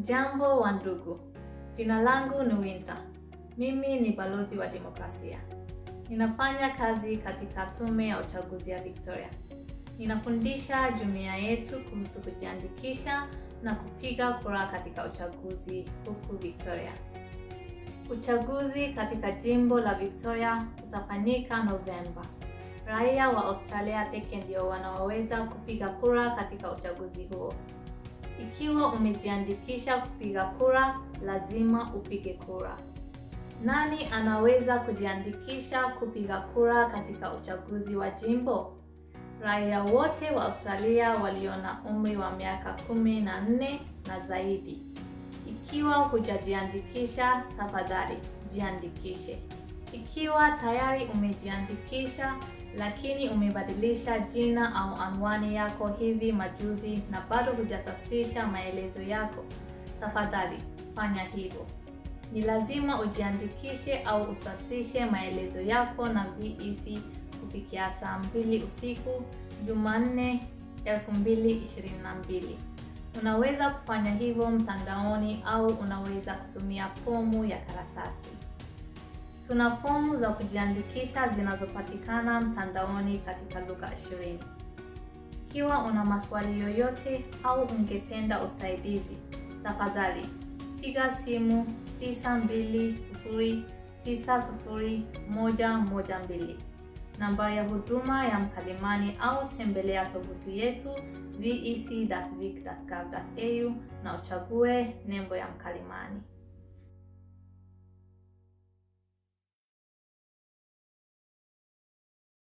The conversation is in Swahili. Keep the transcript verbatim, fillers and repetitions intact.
Jambo wa ndugu, jina langu ni Winter. Mimi ni balozi wa demokrasia. Ninafanya kazi katika tume ya uchaguzi ya Victoria. Ninafundisha jumuiya yetu kuhusu kujiandikisha na kupiga kura katika uchaguzi huku Victoria. Uchaguzi katika jimbo la Victoria utafanyika Novemba. Raia wa Australia pekee ndio wanaoweza kupiga kura katika uchaguzi huo. Ikiwa umejiandikisha kupiga kura, lazima upige kura. Nani anaweza kujiandikisha kupiga kura katika uchaguzi wa jimbo? Raia wote wa Australia walio na umri wa miaka kumi na nne na zaidi. Ikiwa hujajiandikisha, tafadhali jiandikishe. Ikiwa tayari umejiandikisha lakini umebadilisha jina au anwani yako hivi majuzi na bado hujasasisha maelezo yako, tafadhali fanya hivyo. Ni lazima ujiandikishe au usasishe maelezo yako na V E C kufikia saa mbili usiku Jumanne elfu mbili ishirini na mbili. Unaweza kufanya hivyo mtandaoni au unaweza kutumia fomu ya karatasi. Tuna fomu za kujiandikisha zinazopatikana mtandaoni katika lugha ishirini. Ikiwa una maswali yoyote au ungependa usaidizi, tafadhali piga simu tisa mbili sufuri tisa sufuri moja moja mbili, nambari ya huduma ya mkalimani, au tembelea tovuti yetu v e c dot vic dot gov dot a u na uchague nembo ya mkalimani.